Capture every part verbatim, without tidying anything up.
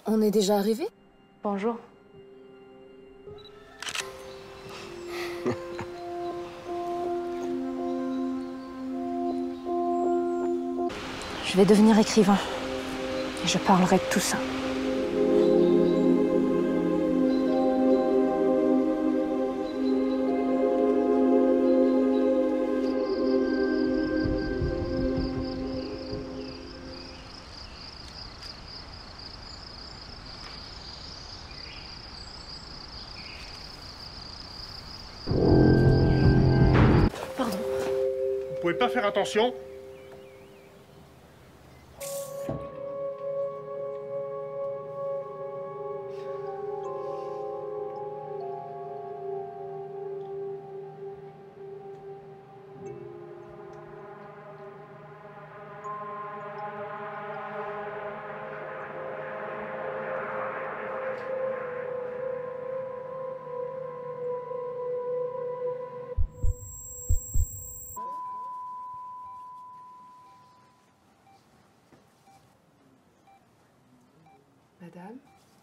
On est déjà arrivé? Bonjour. Je vais devenir écrivain. Et je parlerai de tout ça. Pardon. Vous pouvez pas faire attention? Madame?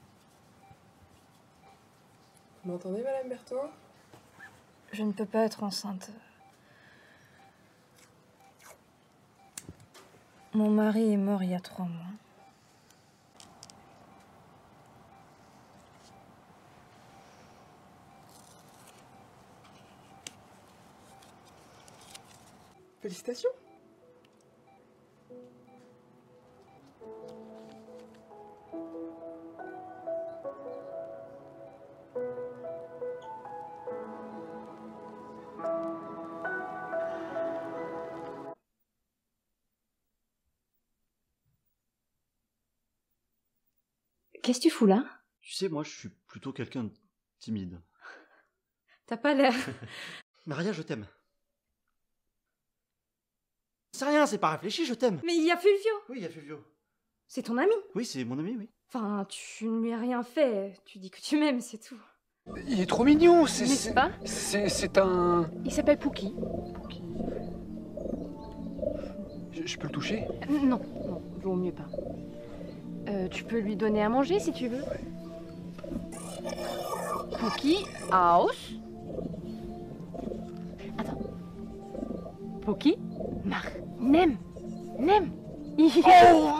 Vous m'entendez, Madame Berthaud? Je ne peux pas être enceinte. Mon mari est mort il y a trois mois. Félicitations. Qu'est-ce que tu fous là? Tu sais, moi, je suis plutôt quelqu'un de timide. T'as pas l'air. Maria, je t'aime. C'est rien, c'est pas réfléchi, je t'aime. Mais il y a Fulvio. Oui, il y a Fulvio. C'est ton ami. Oui, c'est mon ami, oui. Enfin, tu ne lui as rien fait. Tu dis que tu m'aimes, c'est tout. Il est trop mignon, c'est... N'est-ce pas? C'est c'est un... Il s'appelle Pookie. Pookie. Je, je peux le toucher? Euh, non, non, vaut mieux pas. Euh, tu peux lui donner à manger si tu veux. Pookie, aus. Attends. Pookie, mach, nem, nem. Oh.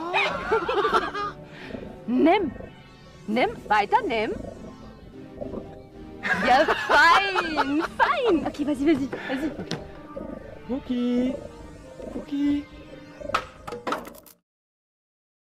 Nem, nem, weiter, nem. Ja, fein, fein. Ok, vas-y, vas-y, vas-y. Pookie. Pookie.